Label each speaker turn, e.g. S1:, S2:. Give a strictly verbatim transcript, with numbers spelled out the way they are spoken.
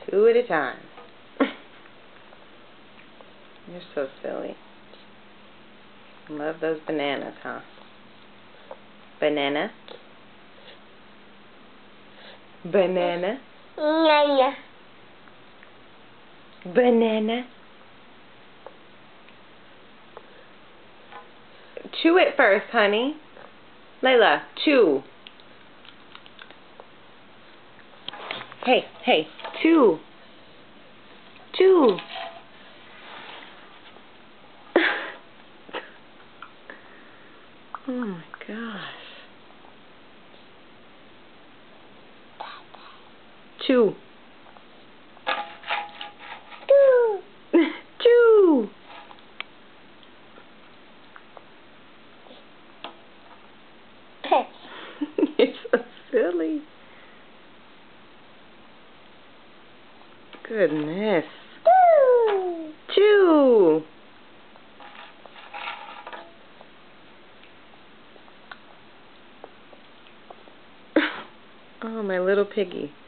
S1: Two at a time. You're so silly. Love those bananas, huh? Banana. Banana.
S2: Banana.
S1: Banana. Chew it first, honey. Layla, chew. Hey, hey, chew. Chew. Oh my gosh. Chew.
S2: Chew.
S1: Chew. You're so silly. Goodness.
S2: Chew.
S1: Chew. Oh, my little piggy.